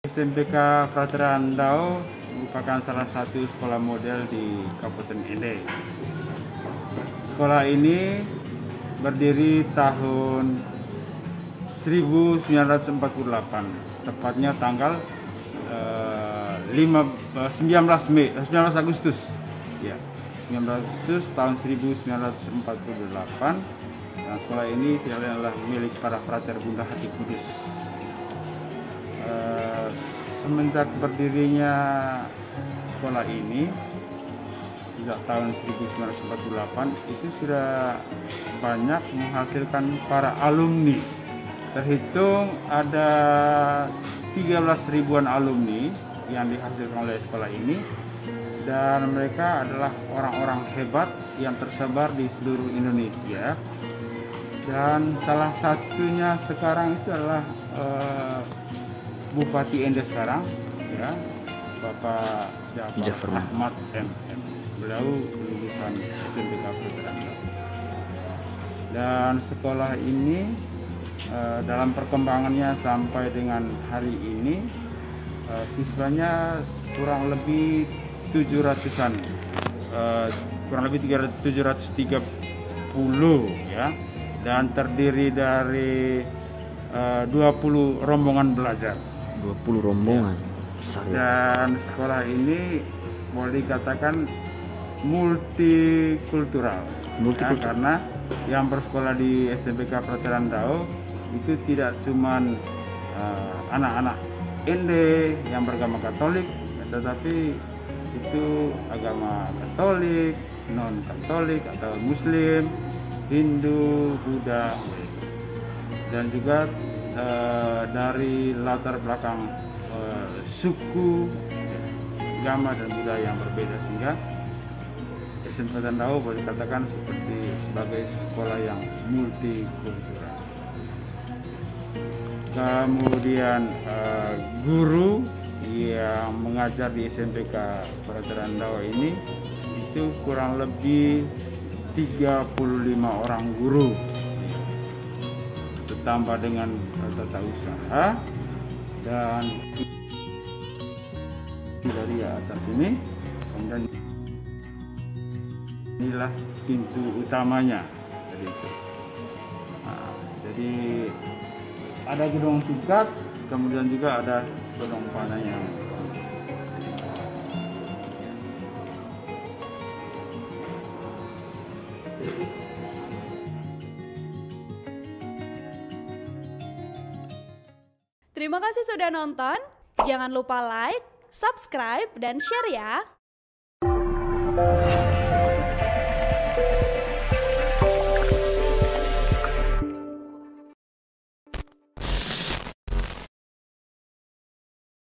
SMPK Frater Andau merupakan salah satu sekolah model di Kabupaten Ende. Sekolah ini berdiri tahun 1948, tepatnya tanggal 19 Agustus. Ya, 19 Agustus tahun 1948. Nah, sekolah ini adalah milik para frater Bunda Hati Kudus. Semenjak berdirinya sekolah ini sejak tahun 1948 itu sudah banyak menghasilkan para alumni. Terhitung ada 13 ribuan alumni yang dihasilkan oleh sekolah ini, dan mereka adalah orang-orang hebat yang tersebar di seluruh Indonesia. Dan salah satunya sekarang itu adalah Bupati Ende sekarang, ya, Bapak Jafar Ahmad MM. Beliau lulusan SMPK Frater Andau. Dan sekolah ini dalam perkembangannya sampai dengan hari ini siswanya kurang lebih 700-an, kurang lebih 730 ya, dan terdiri dari 20 rombongan belajar. 20 rombongan. Ya. Dan sekolah ini boleh dikatakan multikultural. Ya, karena yang bersekolah di SMPK Frater Andau itu tidak cuman anak-anak Ende yang beragama Katolik, tetapi itu agama Katolik, non Katolik atau Muslim, Hindu, Buddha, dan juga dari latar belakang suku, agama dan budaya yang berbeda, sehingga SMPK Frater Andau boleh dikatakan sebagai sekolah yang multikultural. Kemudian guru yang mengajar di SMPK Frater Andau ini itu kurang lebih 35 orang guru, ditambah dengan tata usaha, dan dari atas ini kemudian inilah pintu utamanya. Jadi ada gedung tingkat, kemudian juga ada gedung panahnya. Terima kasih sudah nonton. Jangan lupa like, subscribe, dan share ya.